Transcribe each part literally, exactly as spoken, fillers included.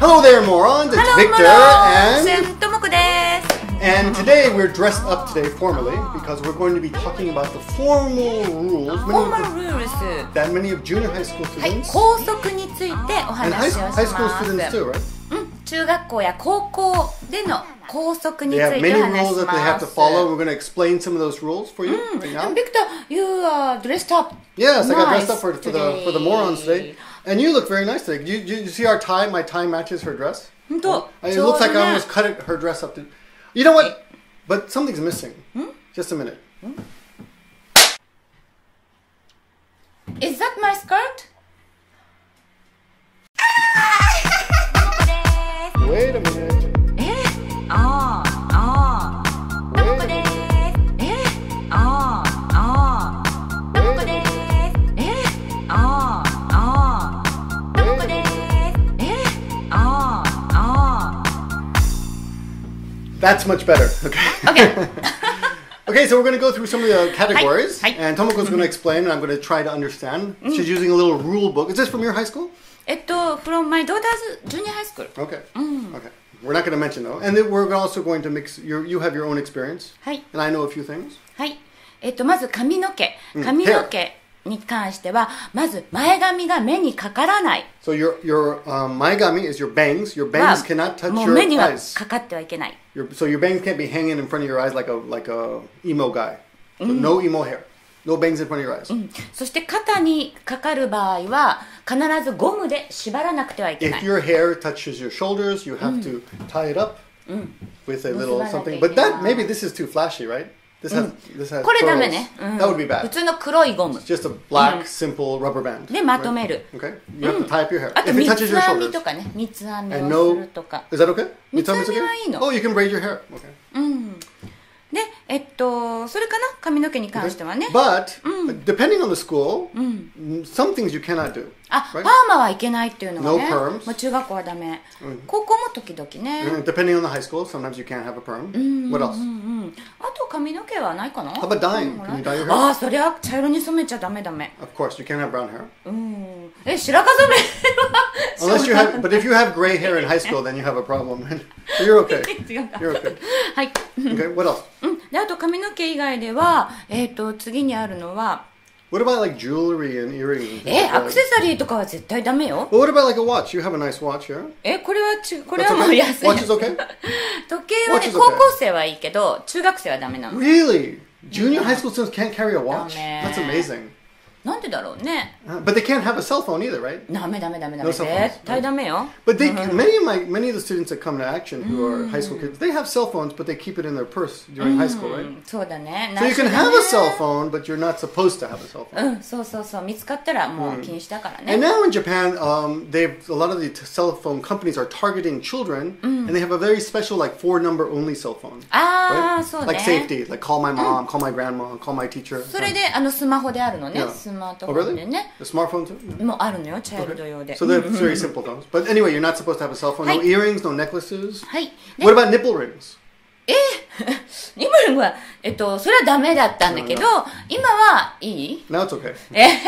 Hello there, morons! It's Hello, Victor morons! and... Tomoko desu. And today we're dressed up today formally because we're going to be talking about the formal rules many Formal of the, rules. that many of junior high school はい、 students 校則についてお and 話 high, をし high school ま students す。 too, right? うん、中学校や高校での校則に They つ have いて many お話 rules し that they ま have to す。 follow. We're going to explain some of those rules for you right now. And Victor, you are dressed up. Yes, I got dressed nice up for, for the today. for the morons today. And you look very nice today. You, you, you see our tie? My tie matches her dress. 本当。 It looks like I almost cut it, her dress up. To, you know what? But something's missing. Just a minute. Is that my skirt? Wait a minute. え、ああ、ああ。ともこです。え、ああ、ああ。ともこです。え、ああ、ああ。ともこです。え、ああ、ああ。 That's much better. Okay. Okay. Okay, so we're going to go through some of the categories, Hi. Hi. and Tomoko's going to explain, and I'm going to try to understand. She's using a little rule book. Is this from your high school? えっと、from my daughter's junior high school. Okay. Okay. We're not going to mention though, and then we're also going to mix. Your, you have your own experience, はい。 and I know a few things. はい。えっと、まず髪の毛。髪の毛に関しては、まず前髪が目にかからない。 So your your um, maigami is your bangs. Your bangs cannot touch もう your 目には eyes. かかってはいけない。 Your, so your bangs can't be hanging in front of your eyes like a like a emo guy. So no emo hair, no bangs in front of your eyes. そして肩にかかる場合は必ずゴムで縛らなくてはいけな If い。 your hair touches your shoulders, you have to tie it up with a little 結ばなきゃいけない。 something. But that maybe this is too flashy, right? This has this has これダメ pearls. ね。うん That would be 普 bad. 通の黒いゴム It's just a black, simple rubber band. でまとめる。 Okay? You have to tie up your hair. あと If it 三 touches つ your 編み shoulders. とかね、三つ編み And を no, するとか。 is that okay? 三つ Mitami 編 is みはいい okay? の。 Oh, you can braid your hair. Okay. で、えっとそれかな、髪の毛に関してはね。 But depending on the school, some things you cannot do. あ、パー right? マはいけないっていうのがね。 No perms. まあ中学校はダメ。高校も時々ね。 And depending on the high school, sometimes you can't have a perm. What else? あと髪の毛はないかな。 How about dyeing? Can you dye your hair? ああ、そりゃ茶色に染めちゃダメダメ。 Of course, you can't have brown hair. うん。え、白髪染めは Unless you have, but if you have gray hair in high school, then you have a problem. So you're okay. 違うか。 You're okay. はい。 Okay, what else? うん。で、あと髪の毛以外では、えっと次にあるのは、 What about like jewelry and earrings? and things え、 like ア that? クセサリーとかは絶対ダメよ。 Well, what about like a watch? You have a nice watch here. え、これはち、これ That's はもう okay? 安い。 Watch is okay? 時計は Watch ね、 is okay. 高校生はいいけど、中学生はダメなの。 Really? Junior high school students can't carry a watch? Dumbass. That's amazing. なんでだろうね。 Uh, But they can't have a cell phone either, right? ダメダメダメダ No メ。 cell phones. 絶対ダメよ。 But they, many of my, many of the students that come to Action who are high school kids, they have cell phones, but they keep it in their purse during high school, う right? ん、そうだね。 So you can 内緒だ have ね a cell phone, but you're not supposed to have a cell phone. うん、そうそうそう。見つかったらもう禁止だからね。 And now in Japan, um, they've a lot of the t- cell phone companies are targeting children, and they have a very special like four number only cell phone, ああ、 right? そうね。 Like safety, like call my mom, call my grandma, call my teacher. それであのスマホであるのね。 Yeah. スマート Oh フォン really? でね。 The smartphone too? もうあるのよ、チャイルド用で。 So they're very simple phones. But anyway, you're not supposed to have a cell phone. No Hi. earrings, no necklaces. はい。で What about nipple rings? ニブルンは、えっと、それはダメだったんだけど、今はいい Now it's okay.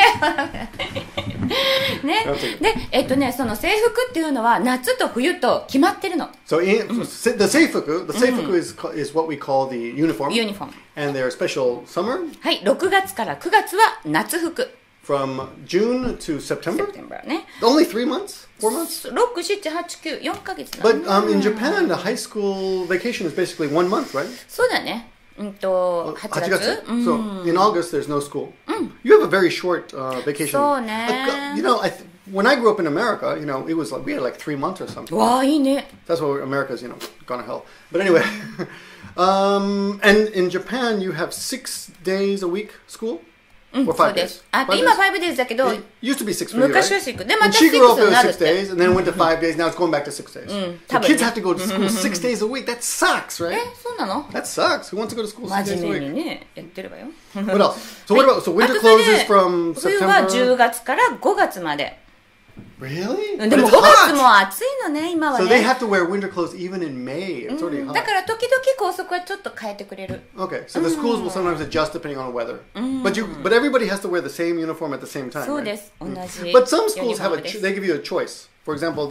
ね。で、えっとね、その制服っていうのは夏と冬と決まってるの。 So in, the seifuku, the seifuku is ca- is what we call the uniform, ユニフォーム。 and their special summer はい、ろくがつからくがつは夏服。 from June to September. September ね。 Only three months, four months. ろく、しち、はち、きゅう、よんかげつなの But um, in Japan, the high school vacation is basically one month, right? そうだね。うんと、はちがつ。 So in August, there's no school. You have a very short uh, vacation. そうね。 Like, uh, you know, I th- when I grew up in America, you know, it was like we had like three months or something. わあ、いいね。 That's why America's, you know, gone to hell. But anyway, um, and in Japan, you have six days a week school. Or そう five で days. す。あ、 Five 今 days? ファイブデイズだけど、 It used to be six for you, 昔は right? シック。で、ま When た she シッ grew ク up, ス it に was なるっ six て。 days, and then went to five days. Now it's going back to six days. So 多分ね。 kids have to go to school six days a week. That sucks, え right?、 そうなの That sucks. Who wants to go to school six 真 days a 面目 week? にね、やってればよ。 What else? So what about, so あ winter とそれ clothes で is from 冬はじゅう September? がつからごがつまで。 Really? で But も it's ごがつ hot! も暑いのね、今は So they ね。 have to wear winter clothes even in May. It's already だ hot. から時々校則はちょっと変えてくれる。 Okay, so the schools will sometimes adjust depending on the weather. But you, but everybody has to wear the same uniform at the same time. そう Right? です。同じ。 But some schools have a, ユニフォームです they give you a choice. For example, these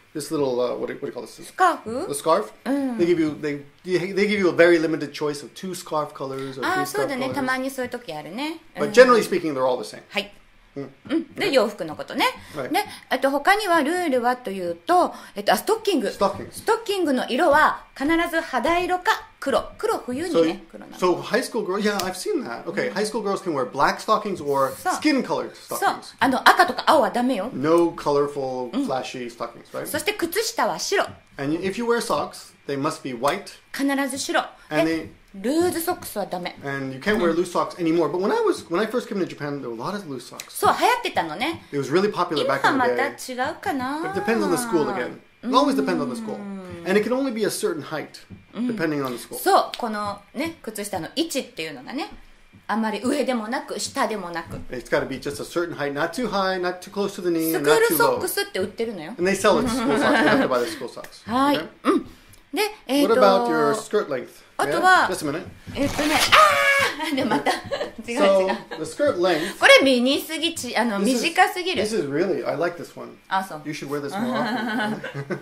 this little uh, what, do, what do you call this? スカーフ The scarf. They give you they they give you a very limited choice of two scarf colors or あ three あそう scarf だね、た colors. まにそういう時あるね。うん But generally speaking, they're all the same. はい。うん、で洋服のことね。 はいで、あと他にはルールはというと、えっとあストッキング。 ストッキングストッキングの色は必ず肌色か黒。黒冬に So, ね。黒なの。 so high school girls, yeah, I've seen that. Okay, high school girls can wear black stockings or So- skin-colored そう。 stockings. あの赤とか青はダメよ。 No colorful, flashy stockings, right? そして靴下は白。 And if you wear socks, they must be white, 必ず白。 and で they ルーズソックスはダメ。 and you can't wear loose socks anymore. But when I was when I first came to Japan, there were a lot of loose socks. そう流行ってたのね。 It was really popular 今 back は in ま the た day. 違うかな。 But it depends on the school again. It always depends on the school, and it can only be a certain height depending on the school. そうこのね靴下の位置っていうのがね、あんまり上でもなく下でもなく。 It's got to be just a certain height, not too high, not too close to the knee, ス and クー not ル too ソッ low. クスって売ってるのよ。 And they sell it school socks. You have to buy the school socks. はい。 Okay? うん。で、えっ What と about your skirt length? あと Yeah? は Just a minute. えっとね、あーでまた違う違 So う。 the skirt length. これミニすぎちあの This is, 短すぎる this。is really, I like this one. あ、そう。 You should wear this more often.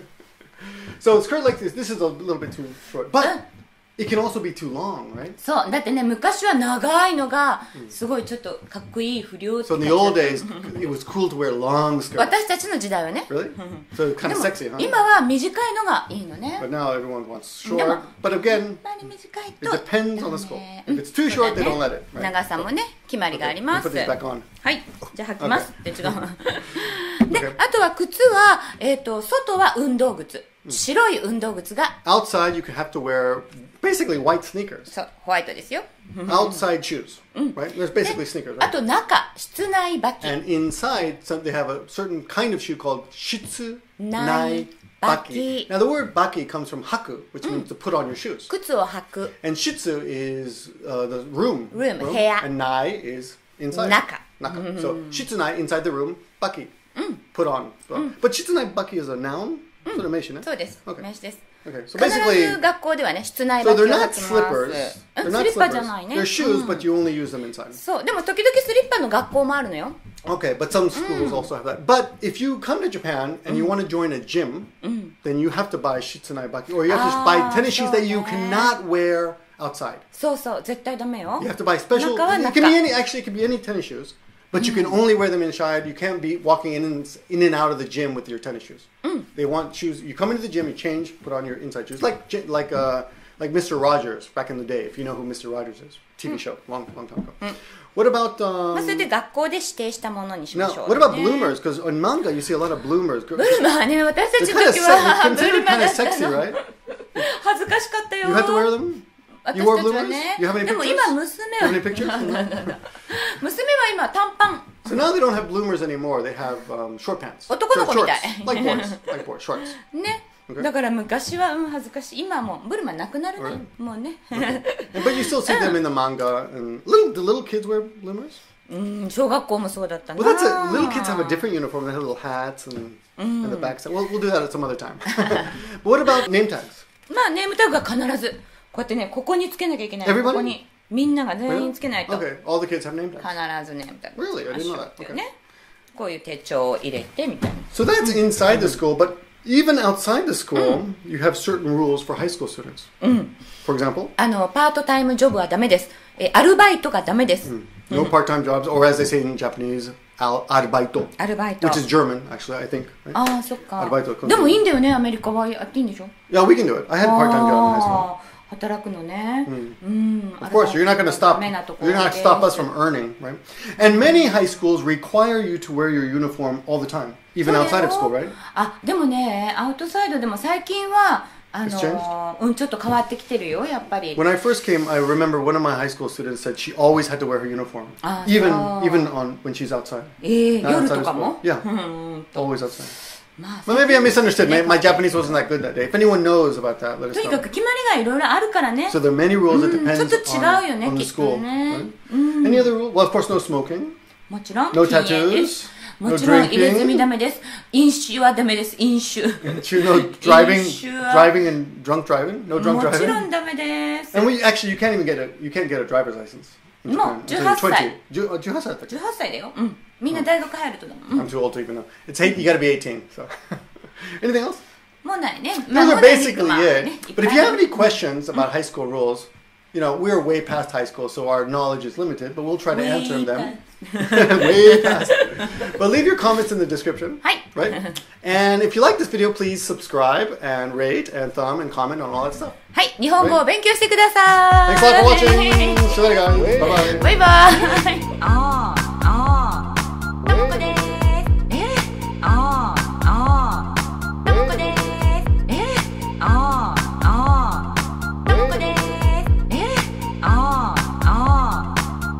So skirt length is, this is a little bit too short, but it can also be too long, right? そうだってね昔は長いのがすごいちょっとかっこいい不良って So in 感 the じだ old った days, it was cool to wear long skirts. 私たちの時代はね。 Really? So kind で of も sexy, huh? 今は短いのがいいのね。 But now everyone wants でも short. But again, あんまり短い it と depends on the school. If it's too そう short, だ they ね don't let it. Right? 長さもね決まりがあり We ます。 put this back on. はい、じゃあ履きますって違う。で、 Okay. あとは靴は、えっと、外は運動靴。白い運動靴が、 Outside, you could have to wear basically white sneakers. そう、ホワイトですよ。 Outside shoes, right? There's basically sneakers, あ right? と中、室内履き。 And inside, some, they have a certain kind of shoe called shitsu Nai nai baki. baki. Now, the word baki comes from haku, which means to put on your shoes. 靴を履く。 And shitsu is uh, the room. Room, heya. And nai is inside. Naka. Naka. So shitsunai inside the room, baki. Put on. But shitsunai baki is a noun? Sort of mention it. そうです。 Okay. 名詞です。 Okay. So 必 basically, ず学校ではね、室内 so 履きを they're 履 not き slippers. ます。 They're うん、ス not リッパじゃない slippers. ね。 They're shoes, but you only use them inside. そう、でも時々スリッパの学校もあるのよ。 Okay, but some schools also have that. But if you come to Japan and you want to join a gym, then you have to buy shitsunai baki, or you have to Ah, buy tennis shoes that you so cannot wear outside. そうそう、絶対ダメよ。 You have to buy special. 中は It 中。 can be any. Actually, it can be any tennis shoes, but you can only wear them inside. You can't be walking in and in and out of the gym with your tennis shoes. They want shoes. You come into the gym, you change, put on your inside shoes, like j- like uh like Mister Rogers back in the day. If you know who Mister Rogers is, T V show, long long time ago. What about まあ、それ um, で学校で指定したものにしま now? しょう、 What about ね。 bloomers? Because in manga, you see a lot of bloomers. ブルマはね、私た They're ちの kind of 時 se- はブル considered マ kind だ of った sexy, の。 right? 恥ずかしかったよ。 You had to wear them. 私 You た wore ちは bloomers? ね You have any でも pictures? 今 You 娘 have は any pictures? 娘は今短パン So now they don't have bloomers anymore. They have um, short pants. 男の子 Short みたい。 shorts. Like boys. Like boys. Shorts. ね、 Okay. だから昔は、うん、恥ずかしい。今はもうブルマなくなるね、もうね And, but you still see them in the manga. And little, do little kids wear bloomers? うん小学校もそうだったな。 Well, that's it. Little kids have a different uniform. They have little hats and, and the backs. We'll, we'll do that at some other time. But what about name tags? まあネームタグは必ずこうやってね、ここにつけなきゃいけない。 Everybody? ここにみんなが全員つけないと、 Okay. All the kids have name tags. 必ずネームタグ Really? I didn't know that. っていうね、こういう手帳を入れてみたいな。 So that's inside the school. But even outside the school, you have certain rules for high school students. For example, あのパートタイムジョブはダメです。えアルバイトがダメです。 no part-time jobs, or as they say in Japanese, al arbaito, アルバイト。 which is German, actually, I think. Right? ああ、そっかアルバイトは今度でもいいんだよね、アメリカはやっていいんでしょ。 Yeah, we can do it. I had a part-time job in high school. あー働くのね。うん。 Of course, you're not going to stop. ダメなところ You're not で going to stop us from earning, right? And many high schools require you to wear your uniform all the time, even そうだ outside よ of school, right? あ、でもね、アウトサイドでも最近はあ It's のうんちょっと変わってきてるよ、やっぱり。 When I first came, I remember one of my high school students said she always had to wear her uniform, Ah, even so- even on when she's outside. ええ Not 夜 outside と of か school. も。 Yeah, うんと always outside. まあ Well, maybe I misunderstood. My, my Japanese wasn't that good that day. If anyone knows about that, let us とにか know. く決まりがいろいろあるからね。 So there are many rules that うん depend ちょっと違うよね、 on, on き the っと school. ね。 Right? Any other rule? Well, of course, no smoking. もちろん No 禁煙です tattoos. も No ちろん入れ drinking. 墨ダメです。飲酒はダメです。飲酒。 You know, driving, Sure. driving and drunk driving. No drunk もちろ driving. んダメです。 And we actually, you can't even get a, you can't get a driver's license. in No, Japan until you're 18歳。 twenty. Ju- uh, 18歳だったっけ? じゅうはっさいだよ。うん。みんな大学入るとだもん。うん I'm too old to even know. It's eight. You got to be eighteen. So. Anything else? もうないね。まあ Those も are うない basically まあね it. But if you have any questions about high school rules, you know, we're way past high school, so our knowledge is limited, but we'll try to answer them. Way past. But leave your comments in the description. はい。 Right? And if you like this video, please subscribe and rate and thumb and comment on all that stuff. はい。日本語を勉強してください。 Thanks a lot for watching. See you later, guys. Bye bye. バイバイ。あーあー。ともこです。えあーあー。ともこです。えあーあー。ともこです。えあーあ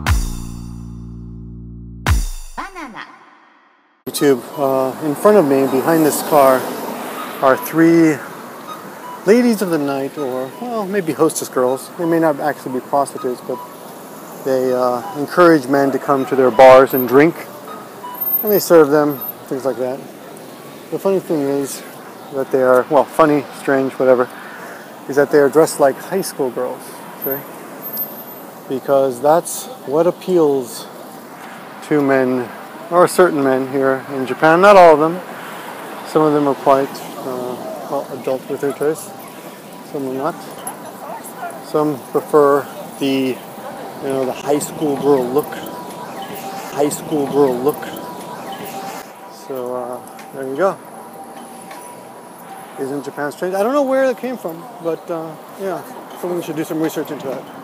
ー。バナナ。 YouTube, uh, in front of me, behind this car, are three ladies of the night, or, well, maybe hostess girls. They may not actually be prostitutes, but they uh, encourage men to come to their bars and drink, and they serve them, things like that. The funny thing is that they are, well, funny, strange, whatever, is that they are dressed like high school girls, okay? Because that's what appeals to men, or certain men here in Japan. Not all of them. Some of them are quite uh, well, adult with their choice. Some are not. Some prefer the, you know, the high school girl look. High school girl look. So uh, there you go. Isn't Japan strange? I don't know where it came from, but uh, yeah, someone should do some research into that.